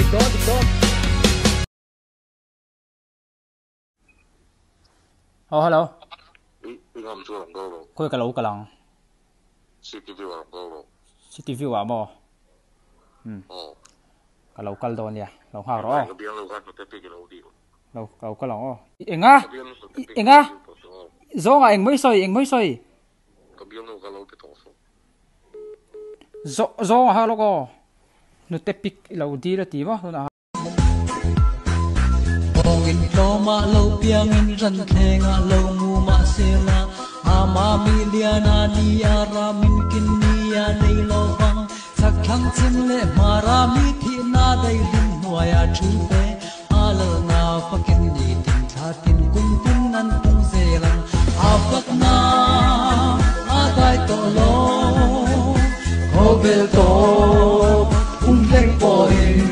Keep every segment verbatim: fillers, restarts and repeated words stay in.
đô địch đô oh hello khôi cái lẩu cái lăng City view à mo ừ cái lẩu cái đô nè lẩu hào đó lẩu lẩu cái lẩu anh á anh á gió anh mới soi anh mới soi gió gió hả logo nó tép pic lẩu đi là tí mà nó in lo ma lo piang in ran thenga lo mu ma sela ama miliana ni ara min kin ni ya nei lo bang sak thang chim le mara mi thi na dai lim noya thu pe ala na fakin ni tin tha tin kum tin nan tung selang afak na adai to lo hobel to um leng po in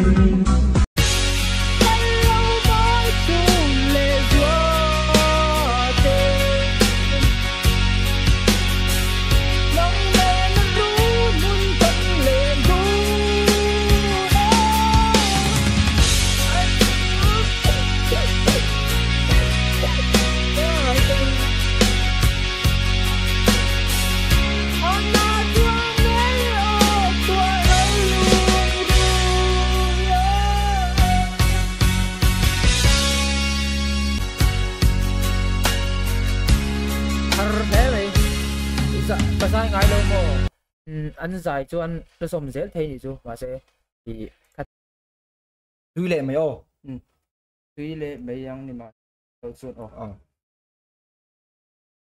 bà sai ngay đâu mà ăn dài cho ăn cho xong dễ thấy gì chứ mà sẽ thì tuy lệ mấy ô tuy lệ mấy yang nhưng mà đầu xuân ô